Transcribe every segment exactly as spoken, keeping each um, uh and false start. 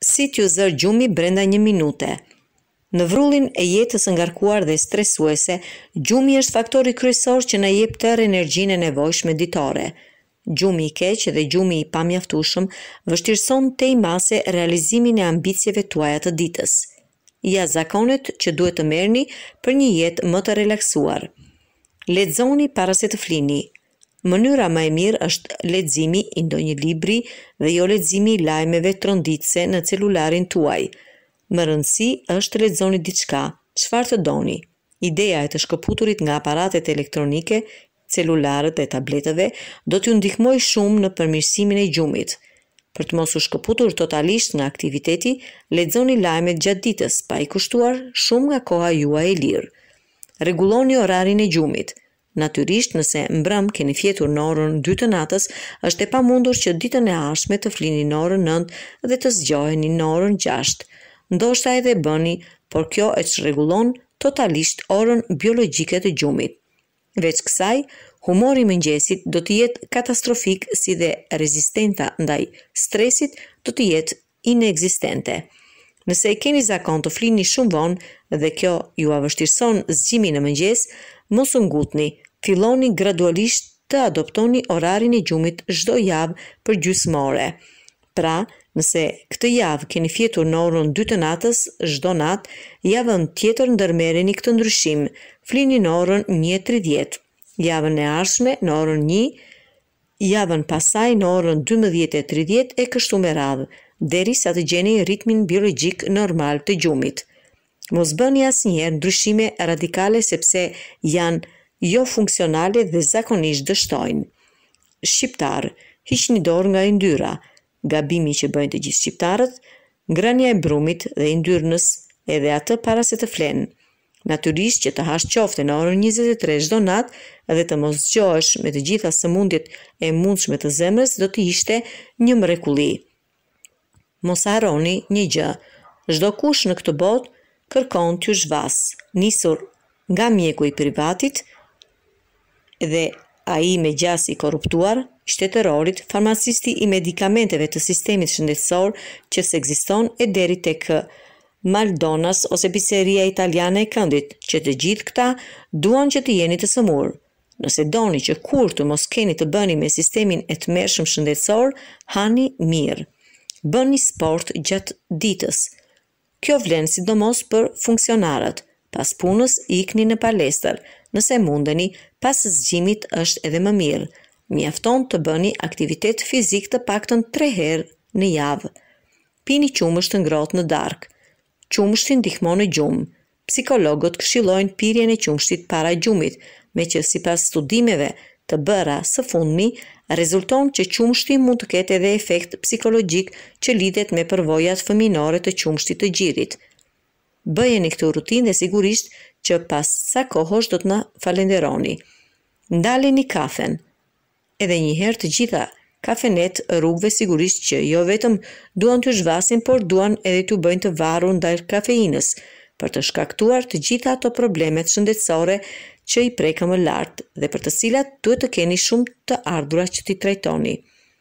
Si t'ju zër gjumi brenda një minute. Në vrullin e jetës ngarkuar dhe stresuese, gjumi është faktori kryesor që na jep tërë energjinë e nevojshme ditore. Gjumi i keq dhe gjumi i pamjaftueshëm vështirëson tej mase realizimin e ambicjeve tuaja të ditës. Ja zakonet që duhet të merrni për një jetë më të relaksuar. Lexoni para se të flini. Mënyra më e mirë është leximi i ndonjë libri dhe jo leximi i lajmeve tronditëse në celularin tuaj. Më rëndësi është të lexoni diçka, çfarë të doni. Ideja e të shkëputurit nga aparatet elektronike, celularët e tabletëve do t'ju ndihmojë shumë në përmirësimin e gjumit. Për të mos u shkëputur totalisht nga aktiviteti, lexoni lajmet gjatë ditës, pa i kushtuar shumë nga koha juaj e lirë. Rregulloni orarin e gjumit. Natyrisht, nëse mbrëm keni fjetur në orën dy të natës, është e pamundur që ditën e ardhshme të flini në orën nëntë dhe të zgjoheni në orën gjashtë. Ndoshta edhe bëni, por kjo e çrregullon totalisht orën biologjike të gjumit. Veç kësaj, humori i mëngjesit do të jetë katastrofik si dhe rezistenta ndaj stresit do të jetë inekzistente. Nëse e keni zakon të flini shumë vonë dhe kjo ju vështirëson zgjimin në mëngjes, mos u ngutni, filloni gradualisht të adoptoni orarin e gjumit çdo javë për gjysmë ore. Pra, nëse këtë javë keni fjetur në orën dy të natës çdo natë, javën tjetër ndërmerreni këtë ndryshim, flini në orën një e tridhjetë, javën e ardhshme në orën një, javën pasaj në orën dymbëdhjetë e tridhjetë e kështu me radhë, derisa të gjeni ritmin biologjik normal të gjumit. Mos bëni asnjëherë ndryshime radikale sepse janë jo funksionale dhe zakonisht dështojnë. Shqiptar, hiqni dorë nga yndyra. Gabimi që bëjnë të gjithë shqiptarët, ngrënia e brumit dhe yndyrnës, edhe atë para se të flenë. Natyrisht që të hash qofte në orën njëzet e tre çdo natë dhe të mos zgjohesh me të gjitha sëmundjet e mundshme të zemrës do të ishte një mrekulli. Mos harroni një gjë, çdo kush në këtë botë kërkon t'ju zhvas, nisur nga mjeku i privatit dhe ai me gjas i korruptuar, shteterorit, farmacisti i medikamenteve të sistemit shëndetësor që s'ekziston e deri tek Maldonas ose piseria italiane e këndit, që të gjithë këta duan që të jeni të sëmur. Nëse doni që kur të mos keni të bëni me sistemin e tmerrshëm shëndetësor, hani mirë. Bëni sport gjatë ditës. Kjo vlen sidomos për funksionarët. Pas punës ikni në palestër. Nëse mundeni, pas zgjimit është edhe më mirë. Mjafton të bëni aktivitet fizik të paktën tre herë në javë. Pini qumësht të ngrohtë në darkë. Qumështi ndihmon në gjumë. Psikologët këshillojnë pirjen e qumshtit para gjumit, me që sipas studimeve të bëra së fundmi, rezulton që qumshti mund të ketë edhe efekt psikologjik që lidhet me përvojat fëminore të qumshtit të gjirit. Bëjeni këtë rutinë dhe sigurisht që pas sa kohësh do të na falenderoni. Ndaleni kafen. Edhe një herë të gjitha kafenet rrugëve sigurisht që jo vetëm duan të zhvasin, por duan edhe t'ju bëjnë të varur ndaj kafeinës, për të shkaktuar të gjitha ato problemet shëndetësore që i prekën më lart dhe për të cilat duhet të keni shumë të ardhura që t'i trajtoni.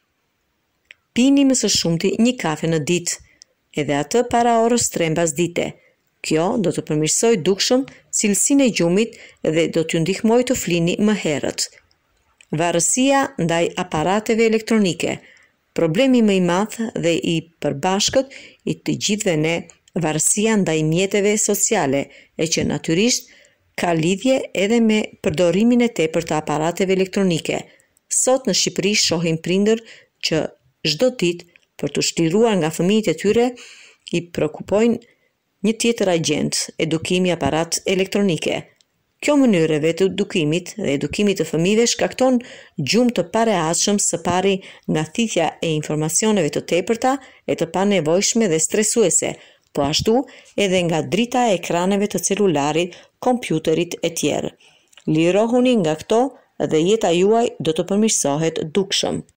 Pini më së shumti një kafe në ditë, edhe atë para orës tre mbasdite. Kjo do të përmirësojë dukshëm cilësinë e gjumit dhe do t'ju ndihmojë të flini më herët. Varësia ndaj aparateve elektronike. Problemi më i madh dhe i përbashkët i të gjithëve ne, varësia ndaj mjeteve sociale, e që natyrisht ka lidhje edhe me përdorimin e tepërt të aparateve elektronike. Sot në Shqipëri shohim prindër që çdo ditë për të shtliruar nga fëmijët e tyre i prekupojnë një tjetër agent, edukimi aparat elektronike. Kjo mënyrë e vetë edukimit dhe edukimit të fëmijëve shkakton gjumë të parehatshëm së pari nga thithja e informacioneve të tepërta e të panevojshme dhe stresuese, po ashtu edhe nga drita e ekraneve të celularit, kompjuterit e tjerë. Lirohuni nga këto dhe jeta juaj do të përmirësohet dukshëm.